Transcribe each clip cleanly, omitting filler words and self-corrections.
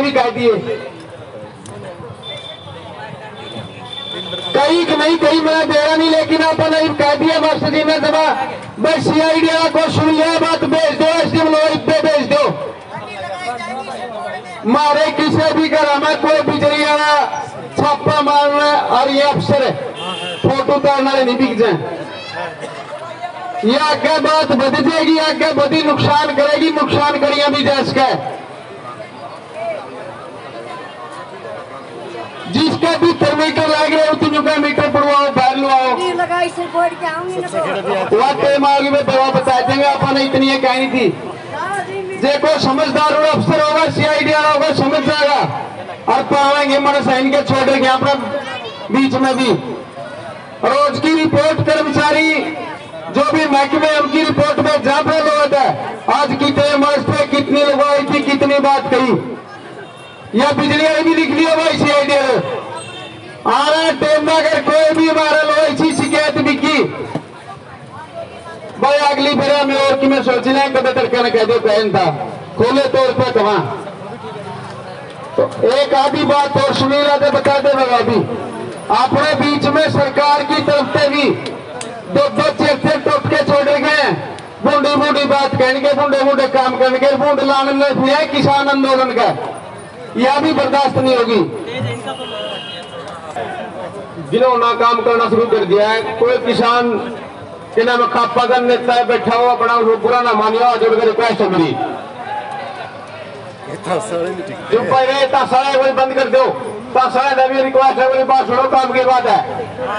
भी कह दिए, कई कि नहीं कई मैं बेरा नहीं, लेकिन अपन कह दिया मास्टर जी ने जब बस CID को सुन लिया बात भेज दो, एसडीएम लोग भेज दो। मारे किसी भी घर में कोई बिजली वाला छापा मारना और ये अफसर फोटो उतारने वाले नहीं बिक जाए। ये आगे बात बढ़ जाएगी, आगे बढ़ी नुकसान करेगी, नुकसान करिया भी जैस का जिसके भी थर्मीटर लग रहे तीनों का मीटर पड़वाओ, बाहर लुआओ, मांगी में दवा बता देंगे। अपन इतनी ये कहनी थी, देखो समझदार और अफसर होगा, CID वाला होगा, समझ जाएगा और पाएंगे मन सैन के छोड़ेंगे अपना बीच में भी। रोज की रिपोर्ट कर्मचारी जो भी महकमे उनकी रिपोर्ट में जहाँ पे लोग है आज कितने मर्ज पे कितनी लगवाई थी, कितनी बात कही, या बिजली वाली भी लिख लिया भाई CID आ रहा टाइम में अगर कोई भी हमारा लोग ऐसी शिकायत भी की भाई अगली बार में और कि मैं सोच रहा कभी तड़का न कह दो पहन था खोले तौर पर कमा। तो एक आधी बात और सुनी रहा था बता दे मैं अभी अपने बीच में सरकार की तरफ से भी दो चेर टोटके छोड़े गए, बूढ़ी बूढ़ी बात कहेंगे, बूढ़े बूढ़े काम करेंगे, बूढ़ लाने फिर किसान आंदोलन का, यह भी बर्दाश्त नहीं होगी। जिन्होंने काम करना शुरू कर दिया है, कोई किसान के नाम खापा का नेता है बैठा हो अपना बुरा ना मानियो जोड़कर रिक्वेस्ट है मेरी, चुप रहे तासाए वही बंद कर दो, तासाए भी रिक्वेस्ट है, वही बात सुनो, काम की बात है।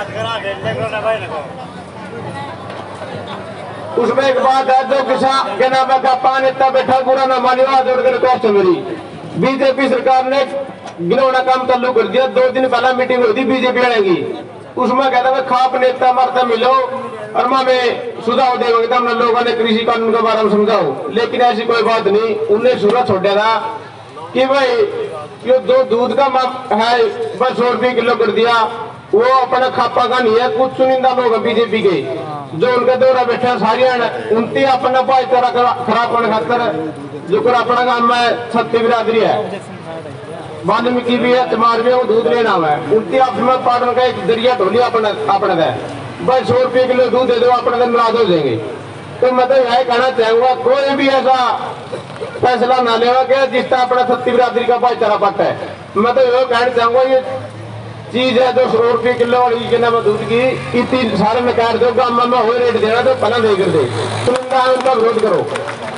उसमें एक बात है, जो किसान के नाम खापा नेता बैठा बुरा ना मानियो जोड़कर रिक्वेस्ट है मेरी। बीजेपी सरकार ने गिनौना काम चालू कर दिया, 2 दिन पहला मीटिंग हुई थी बीजेपी वाले की, उसमें कहता है खाप नेता मरता मिलो और मैं सुझाव देगा हमने लोगों ने कृषि कानून के बारे में समझाओ, लेकिन ऐसी कोई बात नहीं। उन्हें सूरज छोड़ा था कि भाई ये जो दूध का है बस 100 रुपये किलो कर दिया, वो अपना खापा का नहीं है। कुछ चुनिंदा लोग बीजेपी के जो उनके दौरा बैठे सारिया उनती अपना भाईचारा खराब होने खातर जो कर अपना काम में छत्ती बिरादरी है, वाल्मीकि भी है, चमार भी है, वो दूध लेना है, उनती अपना पाटन का एक दरिया ढोली अपने बस 100 रुपये किलो दूध दे दो, अपने दिन नाराज हो जाएंगे। तो मैं तो यह कहना चाहूंगा कोई भी ऐसा फैसला ना लेगा कि जिस तरह अपना छत्ती बिरादरी का भाईचारा पट है। मैं तो यह कहना चाहूंगा ये चीज है जो 100 रुपये किलो वाली के नाम दूध की इतनी सारे में कह दो गाँव में हो रेट देना तो पना दे कर दे, उनका विरोध करो।